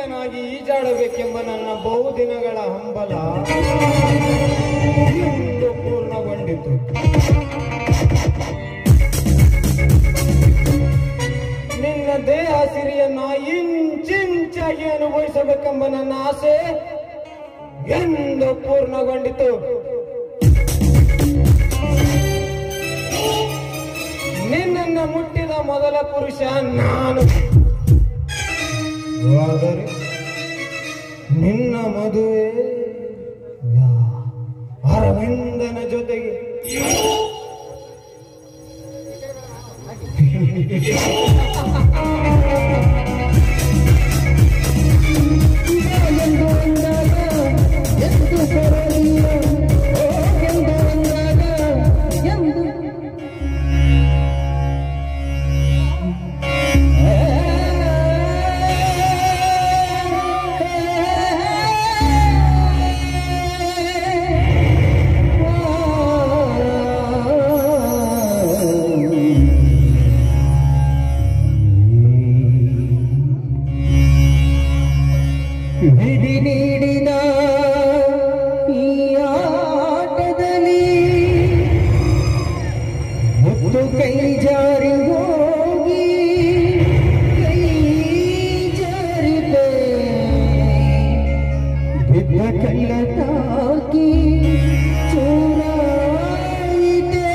ಅರವಿಂದನಾಗಿ ಈಜಾಡಬೇಕೆಂಬ ನನ್ನ ಬಹುದಿನಗಳ ಹಂಬಲ ಇಂದು ಪೂರ್ಣಗೊಂಡಿತು. ನಿನ್ನ ದೇಹ ಸಿರಿಯನ್ನ ಇಂಚಿಂಚಾಗಿ ಅನುಭವಿಸಬೇಕೆಂಬ ನನ್ನ ಆಸೆ ಎಂದು ಪೂರ್ಣಗೊಂಡಿತು. ನಿನ್ನನ್ನು ಮುಟ್ಟಿದ ಮೊದಲ ಪುರುಷ ನಾನು. ಆದರೆ ನಿನ್ನ ಮದುವೆ ಅರವಿಂದನ ಜೊತೆಗೆ ವಿಧಿ ನೀಡಿದ ಈ ಆಟದಲ್ಲಿ ಮುತ್ತು ಕೈ ಜಾರಿ ಹೋಗಿ ಕೈ ಜಾರಿದೆ ಬಿದ್ದ ಕೈಲ ತಾಕಿ ಚೂರಾಯಿತೆ.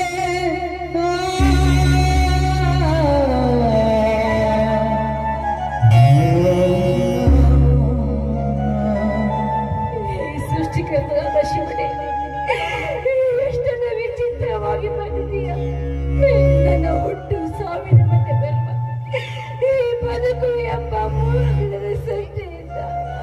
ಸೃಷ್ಟಿಕರ್ತನಾದ ಶಿವನೇ, ಎಷ್ಟನ್ನ ವಿಚಿತ್ರವಾಗಿ ಬಂದಿದೀಯ. ನನ್ನ ಹುಟ್ಟು ಸಾವಿನ ಮತ್ತೆ ಬೆರ್ಮ, ಈ ಬದುಕು ಎಂಬ ಮೂರು ದಿನದ ಸಂಜೆಯಿಂದ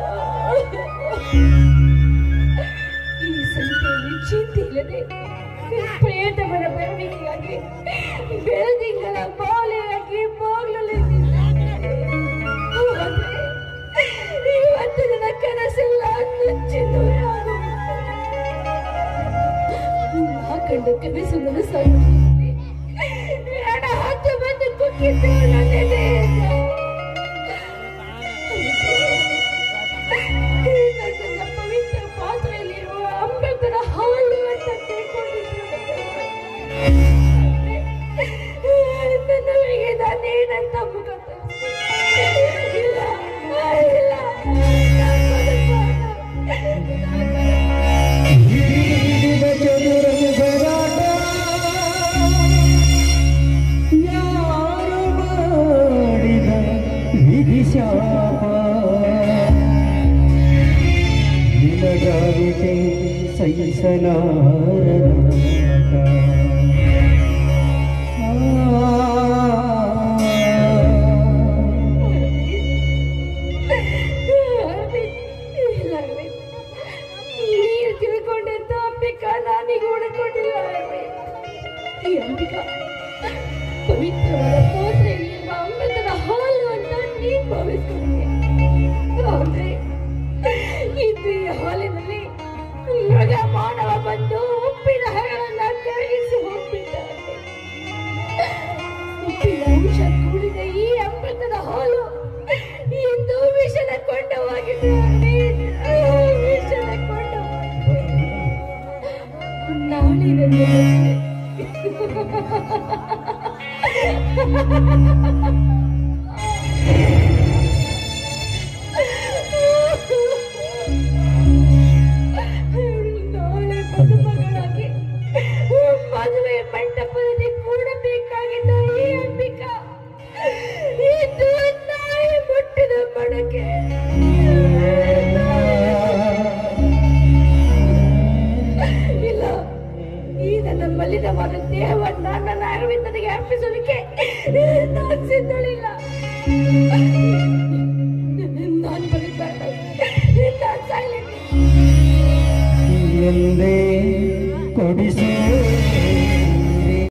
ಈ ಸಂಜೆಯಲ್ಲಿ ಚಿಂತೆ ಇಲ್ಲದೆ ಪ್ರೇತವರ ಬೆರವಿಗೆಯಾಗಿ ಬೆಳದಿಂಗಳ ಬಾಲೆಯಾಗಿ ಬಾಗ್ಲಲ್ಲಿ ಇವತ್ತು ನನ್ನ ಕನಸೆಲ್ಲ ನುಚ್ಚಿ ನಾ ಕಂಡ ಕನಸು ನನ್ನ ಸಾಯುತ್ತಿದೆ. ಹಣ ಹತ್ತು ಬಂದು ಕುಕ್ಕಿದ್ದು ನನ್ನ ಎದೆಯಿಂದ. ನನ್ನ ಪವಿತ್ರ ಪಾತ್ರೆಯಲ್ಲಿರುವ ಅಮೃತದ ಹಾಲು ಅಂತ ತಿಳ್ಕೊಂಡಿದ್ರು. ನನಗೆ ನಾನೇನಂತ ಮುಖ ಇಲ್ಲ ಇಲ್ಲ ಯಾರು ಮಾಡಿದ ವಿಧಿ ಶಾಪ ನಿನಗಾವಿಕೆ ಸಹಿಸಲಾರದ ನೀರು ತಿಳ್ಕೊಂಡಂತ ಅಂಬಿಕಾ ನಾನೀಗ ಉಳ್ಕೊಂಡಿಲ್ಲ. ಈ ಅಂಬಿಕಾ ಪವಿತ್ರವಾದ ಪಾತ್ರೆಯಲ್ಲಿರುವ ಅಮೃತದ ಹಾಲು ಅಂತ ನೀನ್ ಭಾವಿಸ್ಕೊಂಡೆ. ಆದ್ರೆ ಇದು ಈ ಹಾಲಿನಲ್ಲಿ ಮೃಗ ಮಾನವ ಬಂದು ಉಪ್ಪಿನ ಹರಳನ್ನ ಕರಗಿಸಿ ಹೋಗ್ಬಿಟ್ಟಾರೆ. ಉಪ್ಪಿನ ಅಂಶ ಕೂಡಿದ ಈ ಅಮೃತದ ಹಾಲು ಇಂದು ವಿಷದ ಕೊಂಡವಾಗಿದೆ. ವಿಷದ ಕೊಂಡವಾಗಿದೆ. ನಾಳೆ ನಾಳೆ ಮದುಮಗಳಾಗಿ ಮದುವೆ ಮಂಟಪದಲ್ಲಿ ಕೂಡಬೇಕಾಗಿದ್ದ ಈ ಅಂಬಿಕಾ ಇದು ನಾಯಿ ಮುಟ್ಟಿದ ಮಡಕೆ. ಇಲ್ಲ, ಈ ನನ್ನ ಮಲಿನವಾದ ದೇಹವನ್ನ ನನ್ನ ಅರವಿಂದನಿಗೆ ಅರ್ಪಿಸೋದಕ್ಕೆ ನಾನು ಸಿದ್ಧಳಿಲ್ಲ. ನಾನು ಬದುಕಬೇಡ, ನಾನು ಸಾಯ್ಲಿಕ್ಕೆ ಎಂದೇ ಕೊಡಿಸೇ